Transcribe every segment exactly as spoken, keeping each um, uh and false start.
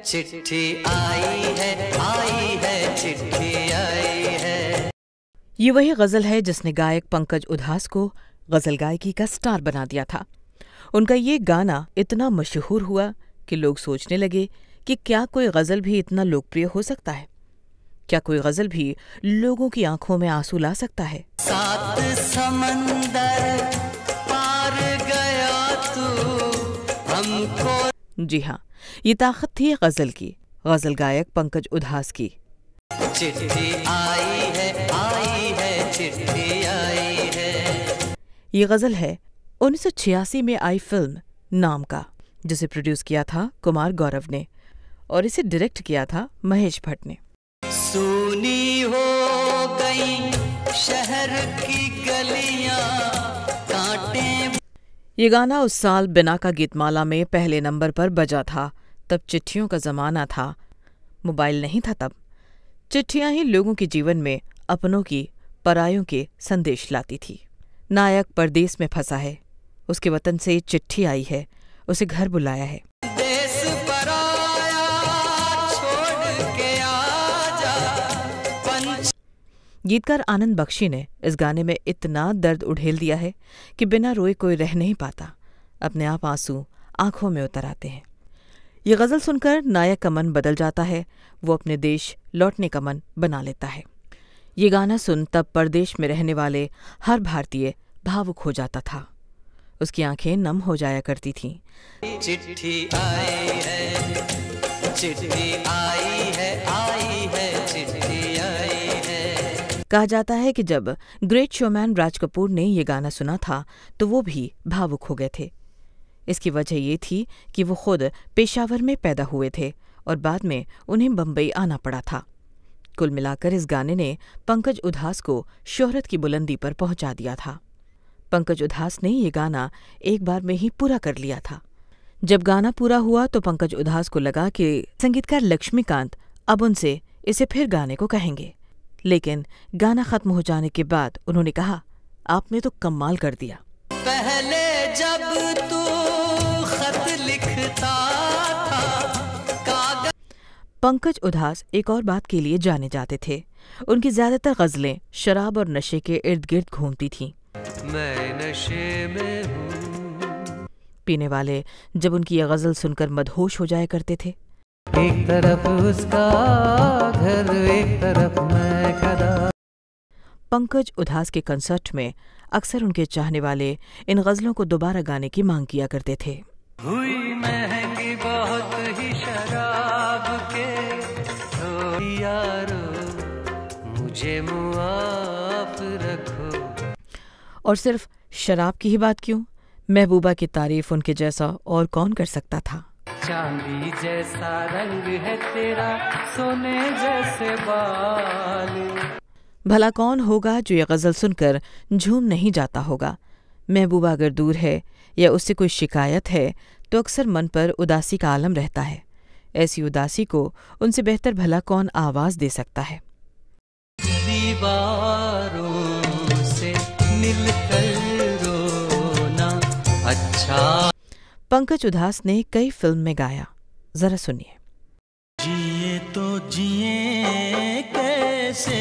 चिट्ठी आई है, आई है, चिट्ठी आई है। ये वही गजल है जिसने गायक पंकज उधास को गजल गायकी का स्टार बना दिया था। उनका ये गाना इतना मशहूर हुआ कि लोग सोचने लगे कि क्या कोई गजल भी इतना लोकप्रिय हो सकता है, क्या कोई गजल भी लोगों की आंखों में आंसू ला सकता है। सात समंदर पार गया तू हमको। जी हाँ, ये ताकत थी गजल की, गजल गायक पंकज उधास की। चिट्ठी आई है, आई है, चिट्ठी आई है। ये गजल है उन्नीस सौ छियासी में आई फिल्म नाम का, जिसे प्रोड्यूस किया था कुमार गौरव ने और इसे डायरेक्ट किया था महेश भट्ट ने। सूनी हो गई शहर की गलियां, कांटे। ये गाना उस साल बिना का गीतमाला में पहले नंबर पर बजा था। तब चिट्ठियों का जमाना था, मोबाइल नहीं था तब। चिट्ठियां ही लोगों के जीवन में अपनों की परायों के संदेश लाती थी। नायक परदेश में फंसा है, उसके वतन से चिट्ठी आई है, उसे घर बुलाया है। देश पराया छोड़ के आजा पंच। गीतकार आनंद बख्शी ने इस गाने में इतना दर्द उड़ेल दिया है कि बिना रोए कोई रह नहीं पाता, अपने आप आंसू आंखों में उतर आते हैं। ये गजल सुनकर नायक का मन बदल जाता है, वो अपने देश लौटने का मन बना लेता है। ये गाना सुन तब परदेश में रहने वाले हर भारतीय भावुक हो जाता था, उसकी आंखें नम हो जाया करती थीं। चिट्ठी आई है, चिट्ठी आई है, आई है, चिट्ठी आई है। कहा जाता है कि जब ग्रेट शोमैन राज कपूर ने ये गाना सुना था तो वो भी भावुक हो गए थे। इसकी वजह ये थी कि वो खुद पेशावर में पैदा हुए थे और बाद में उन्हें बम्बई आना पड़ा था। कुल मिलाकर इस गाने ने पंकज उधास को शोहरत की बुलंदी पर पहुंचा दिया था। पंकज उधास ने ये गाना एक बार में ही पूरा कर लिया था। जब गाना पूरा हुआ तो पंकज उधास को लगा कि संगीतकार लक्ष्मीकांत अब उनसे इसे फिर गाने को कहेंगे, लेकिन गाना खत्म हो जाने के बाद उन्होंने कहा, आपने तो कमाल कर दिया। पहले जब तू खत लिखता था कागज। पंकज उधास एक और बात के लिए जाने जाते थे, उनकी ज्यादातर गजलें शराब और नशे के इर्द गिर्द घूमती थीं। मैं नशे में हूँ। पीने वाले जब उनकी ये गजल सुनकर मदहोश हो जाया करते थे। एक तरफ उसका घर, एक तरफ मैं खड़ा। पंकज उधास के कंसर्ट में अक्सर उनके चाहने वाले इन गजलों को दोबारा गाने की मांग किया करते थे। हुई महंगी बहुत ही शराब के, ओ यारो मुझे मुआफ रखो। और सिर्फ शराब की ही बात क्यों, महबूबा की तारीफ उनके जैसा और कौन कर सकता था। चांदी जैसा रंग है तेरा, सोने जैसे बाल। भला कौन होगा जो ये गजल सुनकर झूम नहीं जाता होगा। महबूबा अगर दूर है या उससे कोई शिकायत है तो अक्सर मन पर उदासी का आलम रहता है। ऐसी उदासी को उनसे बेहतर भला कौन आवाज दे सकता है। दीवारों से मिलकर रोना अच्छा। पंकज उधास ने कई फिल्म में गाया, जरा सुनिए। जिए तो जिए कैसे,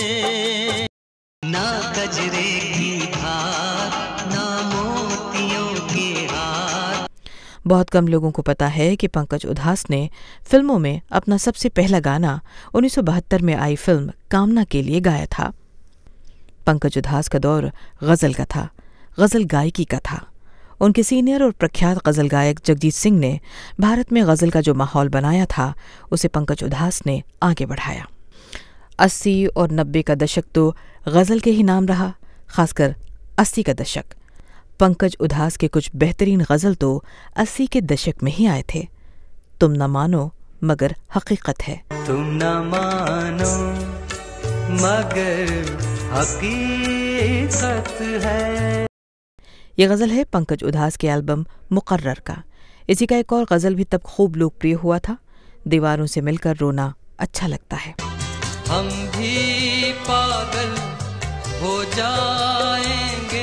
ना कजरे की धार, ना मोतियों के हार। बहुत कम लोगों को पता है कि पंकज उधास ने फिल्मों में अपना सबसे पहला गाना उन्नीस सौ बहत्तर में आई फिल्म कामना के लिए गाया था। पंकज उधास का दौर गजल का था, गजल गायकी का था। उनके सीनियर और प्रख्यात गजल गायक जगजीत सिंह ने भारत में गजल का जो माहौल बनाया था उसे पंकज उधास ने आगे बढ़ाया। अस्सी और नब्बे का दशक तो गजल के ही नाम रहा, खासकर अस्सी का दशक। पंकज उधास के कुछ बेहतरीन गजल तो अस्सी के दशक में ही आए थे। तुम न मानो मगर हकीकत है। तुम न मानो मगर हकीकत है। ये गजल है पंकज उधास के एल्बम मुकर्रर का। इसी का एक और गजल भी तब खूब लोकप्रिय हुआ था, दीवारों से मिलकर रोना अच्छा लगता है। हम भी पागल हो जाएंगे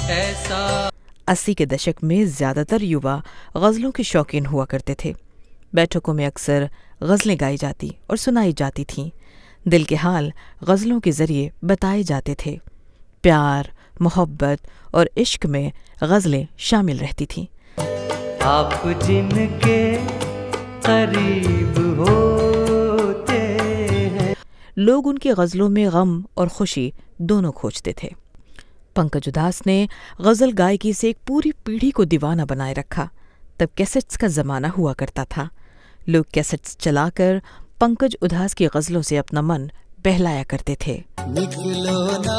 ऐसा। अस्सी के दशक में ज्यादातर युवा गजलों के शौकीन हुआ करते थे। बैठकों में अक्सर गज़लें गाई जाती और सुनाई जाती थीं। दिल के हाल गज़लों के ज़रिए बताए जाते थे। प्यार, मोहब्बत और इश्क में गज़लें शामिल रहती थीं। आप जिनके करीब होते हैं, लोग उनकी गज़लों में गम और खुशी दोनों खोजते थे। पंकज उधास ने गज़ल गायकी से एक पूरी पीढ़ी को दीवाना बनाए रखा। तब कैसेट्स का ज़माना हुआ करता था। लोग कैसेट्स चलाकर पंकज उधास की गज़लों से अपना मन बहलाया करते थे। निकलो ना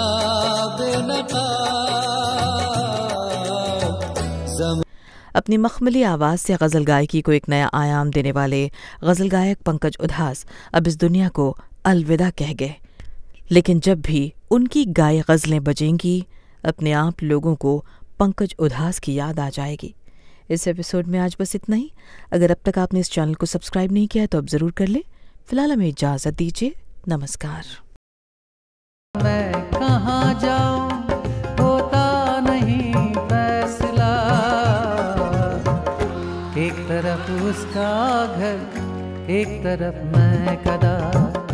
अपनी मखमली आवाज़ से गज़ल गायकी को एक नया आयाम देने वाले गज़ल गायक पंकज उधास अब इस दुनिया को अलविदा कह गए। लेकिन जब भी उनकी गाए गज़लें बजेंगी, अपने आप लोगों को पंकज उधास की याद आ जाएगी। इस एपिसोड में आज बस इतना ही। अगर अब तक आपने इस चैनल को सब्सक्राइब नहीं किया है तो अब ज़रूर कर ले। फिलहाल हमें इजाज़त दीजिए। नमस्कार। मैं कहाँ जाऊँ होता नहीं फैसला, एक तरफ उसका घर, एक तरफ मैं कदा।